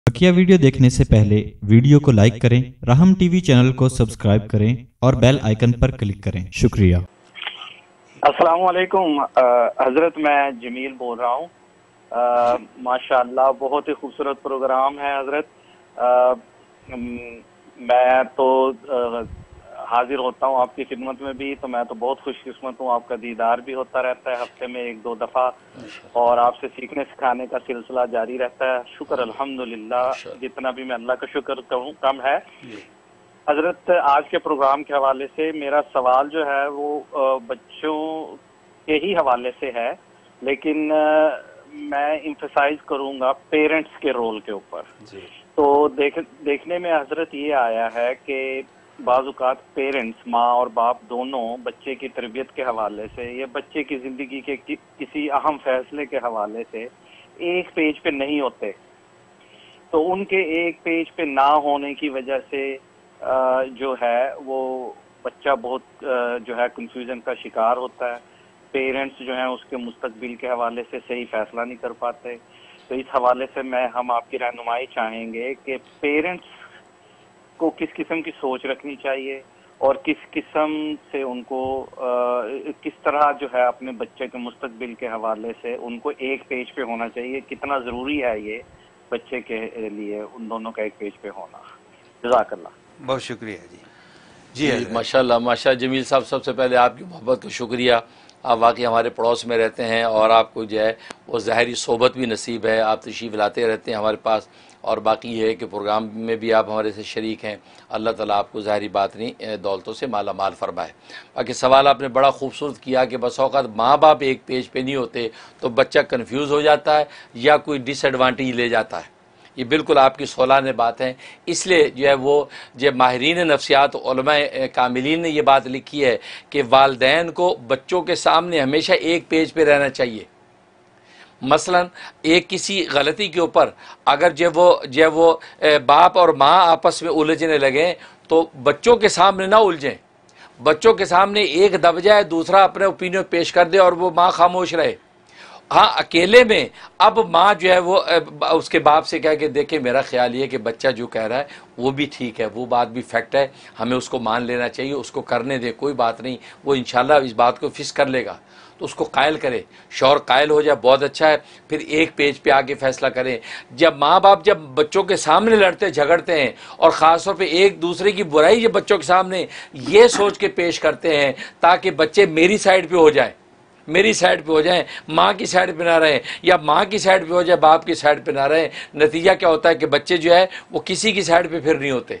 बकिया video देखने से पहले वीडियो को लाइक करें, राहम टीवी चैनल को सब्सक्राइब करें और बेल आइकन पर क्लिक करें। शुक्रिया। अस्सलाम वालेकुम हज़रत, मैं जमील बोल रहा हूँ। माशाअल्लाह बहुत ही खूबसूरत प्रोग्राम है हज़रत। मैं तो हाजिर होता हूँ आपकी खिदमत में भी, तो मैं तो बहुत खुशकिस्मत हूँ। आपका दीदार भी होता रहता है हफ्ते में एक दो दफ़ा, और आपसे सीखने सिखाने का सिलसिला जारी रहता है। शुक्र अल्हम्दुलिल्लाह, जितना भी मैं अल्लाह का शुक्र कहूँ कम है। हजरत, आज के प्रोग्राम के हवाले से मेरा सवाल जो है वो बच्चों के ही हवाले से है, लेकिन मैं इम्फेसाइज करूंगा पेरेंट्स के रोल के ऊपर। तो देखने में हजरत ये आया है कि बाज़-औक़ात पेरेंट्स, माँ और बाप दोनों, बच्चे की तरबियत के हवाले से या बच्चे की ज़िंदगी के किसी अहम फैसले के हवाले से एक पेज पे नहीं होते। तो उनके एक पेज पे ना होने की वजह से जो है वो बच्चा बहुत जो है कंफ्यूजन का शिकार होता है। पेरेंट्स जो हैं उसके मुस्तकबिल के हवाले से सही फैसला नहीं कर पाते। तो इस हवाले से हम आपकी रहनुमाई चाहेंगे कि पेरेंट्स को किस किस्म की सोच रखनी चाहिए और किस किस्म से उनको किस तरह जो है अपने बच्चे के मुस्तकबिल के हवाले से उनको एक पेज पे होना चाहिए। कितना ज़रूरी है ये बच्चे के लिए उन दोनों का एक पेज पे होना। जज़ाकल्लाह। बहुत शुक्रिया जी। जी माशाल्लाह माशा जमील साहब, सबसे पहले आपकी मोहब्बत का शुक्रिया। आप वाकई हमारे पड़ोस में रहते हैं और आपको जो है वो ज़ाहरी सोबत भी नसीब है। आप तशरीफ़ लाते रहते हैं हमारे पास, और बाकी ये है कि प्रोग्राम में भी आप हमारे से शरीक हैं। अल्लाह ताला आपको ज़ाहरी बात नहीं दौलतों से माला माल फरमाए। बाकी सवाल आपने बड़ा खूबसूरत किया कि बस औक़ात माँ बाप एक पेज पे नहीं होते तो बच्चा कन्फ्यूज़ हो जाता है या कोई डिसएडवांटेज ले जाता है। ये बिल्कुल आपकी सौलाने बात है। इसलिए जो है वो जो माहिरीन नफ्सियात उलमाए कामिलीन ने ये बात लिखी है कि वालिदैन को बच्चों के सामने हमेशा एक पेज पे रहना चाहिए। मसलन एक किसी गलती के ऊपर अगर जो वो बाप और माँ आपस में उलझने लगें तो बच्चों के सामने ना उलझें। बच्चों के सामने एक दब जाए, दूसरा अपने ओपिनियन पेश कर दे और वो माँ खामोश रहे। हाँ, अकेले में अब माँ जो है वो उसके बाप से कह के देखे, मेरा ख्याल ये कि बच्चा जो कह रहा है वो भी ठीक है, वो बात भी फैक्ट है, हमें उसको मान लेना चाहिए, उसको करने दे, कोई बात नहीं, वो इंशाल्लाह इस बात को फिक्स कर लेगा। तो उसको कायल करे, शौर कायल हो जाए, बहुत अच्छा है। फिर एक पेज पे आके फैसला करें। जब माँ बाप जब बच्चों के सामने लड़ते झगड़ते हैं और ख़ासतौर पे एक दूसरे की बुराई जब बच्चों के सामने ये सोच के पेश करते हैं ताकि बच्चे मेरी साइड पे हो जाए, मेरी साइड पे हो जाएं, माँ की साइड पे ना रहें, या माँ की साइड पे हो जाए, बाप की साइड पे ना रहें, नतीजा क्या होता है कि बच्चे जो है वो किसी की साइड पे फिर नहीं होते।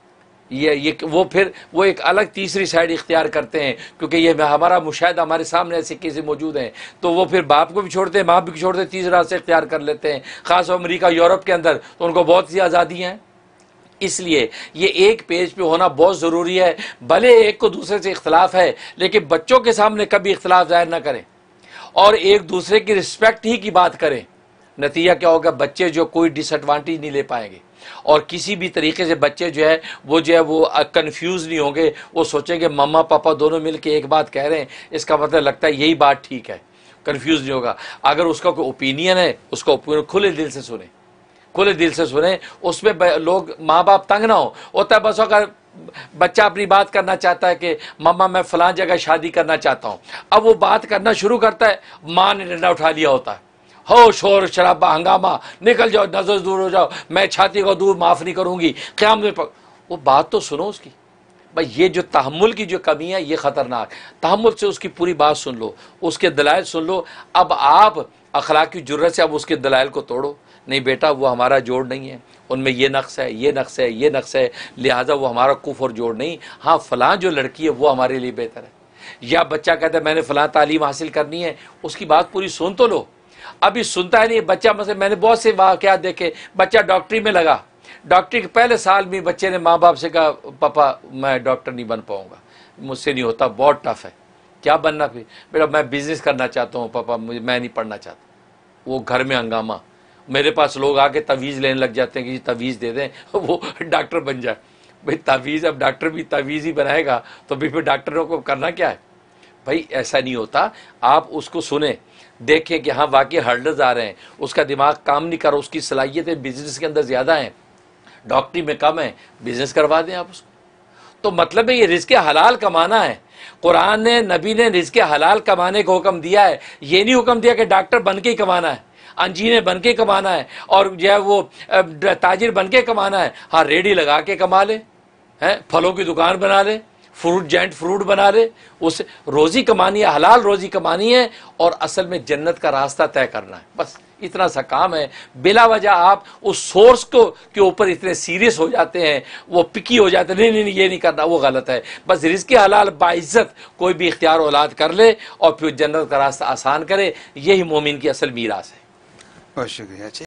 वो एक अलग तीसरी साइड इख्तियार करते हैं, क्योंकि ये हमारा मुशाहिदा, हमारे सामने ऐसे केसेस मौजूद हैं। तो वो फिर बाप को भी छोड़ते हैं, माँ भी छोड़ते हैं, तीसरा रास्ता इख्तियार कर लेते हैं। ख़ास अमेरिका, यूरोप के अंदर तो उनको बहुत सी आज़ादी हैं। इसलिए ये एक पेज पे होना बहुत ज़रूरी है। भले एक को दूसरे से इख्तलाफ है, लेकिन बच्चों के सामने कभी इख्तलाफ ज़ाहिर ना करें और एक दूसरे की रिस्पेक्ट ही की बात करें। नतीजा क्या होगा, बच्चे जो कोई डिसएडवांटेज नहीं ले पाएंगे और किसी भी तरीके से बच्चे जो है वो कंफ्यूज नहीं होंगे। वो सोचेंगे मम्मा पापा दोनों मिल के एक बात कह रहे हैं, इसका मतलब लगता है यही बात ठीक है, कंफ्यूज नहीं होगा। अगर उसका कोई ओपिनियन है, उसका ओपिनियन खुले दिल से सुने, खुले दिल से सुने, उसमें लोग माँ बाप तंग ना होता है। बस अगर बच्चा अपनी बात करना चाहता है कि मम्मा मैं फलां जगह शादी करना चाहता हूँ, अब वो बात करना शुरू करता है, माँ ने डंडा उठा लिया होता है, हो शोर शराबा हंगामा, निकल जाओ, नजर दूर हो जाओ, मैं छाती को दूर माफ़ नहीं करूँगी, क़यामत में वो बात तो सुनो उसकी। भाई ये जो तहम्मुल की जो कमी है ये ख़तरनाक। तहम्मुल से उसकी पूरी बात सुन लो, उसके दलाइल सुन लो। अब आप अखलाकी जुर्रत से अब उसके दलाइल को तोड़ो, नहीं बेटा वो हमारा जोड़ नहीं है, उनमें ये नक्स है, ये नक्स है, ये नक्स है, लिहाजा वो हमारा कुफ्र जोड़ नहीं। हाँ, फ़लाँ जो लड़की है वो हमारे लिए बेहतर है। या बच्चा कहता है मैंने फ़लाँ तालीम हासिल करनी है, उसकी बात पूरी सुन तो लो। अभी सुनता है नहीं बच्चा। मतलब मैंने बहुत से वाक़यात देखे, बच्चा डॉक्टरी में लगा, डॉक्टरी के पहले साल में बच्चे ने माँ बाप से कहा पापा मैं डॉक्टर नहीं बन पाऊँगा, मुझसे नहीं होता, बहुत टफ है। क्या बनना फिर? बेटा मैं बिज़नेस करना चाहता हूँ पापा, मैं नहीं पढ़ना चाहता। वो घर में हंगामा, मेरे पास लोग आके तवीज़ लेने लग जाते हैं कि तवीज़ दे दें वो डॉक्टर बन जाए। भाई तवीज़, अब डॉक्टर भी तवीज़ ही बनाएगा तो भी फिर डॉक्टरों को करना क्या है? भाई ऐसा नहीं होता। आप उसको सुने, देखें कि हाँ वाकई हर्डल्स आ रहे हैं, उसका दिमाग काम नहीं कर रहा, उसकी सलाहियतें बिजनेस के अंदर ज़्यादा हैं, डॉक्टरी में कम है, बिजनेस करवा दें आप उसको। तो मतलब है ये रिज़्क़ हलाल कमाना है। कुरान ने, नबी ने रिज़्क़ हलाल कमाने का हुक्म दिया है, ये नहीं हुक्म दिया कि डॉक्टर बन के ही कमाना है, इंजीनियर बन के कमाना है, और जो है वो ताजिर बन के कमाना है। हाँ, रेडी लगा के कमा ले, हैं, फलों की दुकान बना ले, फ्रूट जैंट फ्रूट बना ले, उस रोज़ी कमानी है, हलाल रोज़ी कमानी है, और असल में जन्नत का रास्ता तय करना है। बस इतना सा काम है। बिला वजह आप उस सोर्स को के ऊपर इतने सीरियस हो जाते हैं, वो पिकी हो जाते हैं, नहीं नहीं नहीं ये नहीं करना, वो गलत है। बस रिज़्क़ हलाल बाइज़्ज़त कोई भी इख्तियार औलाद कर ले और फिर जन्नत का रास्ता आसान करे, यही मोमिन की असल मीरास है। बहुत शुक्रिया।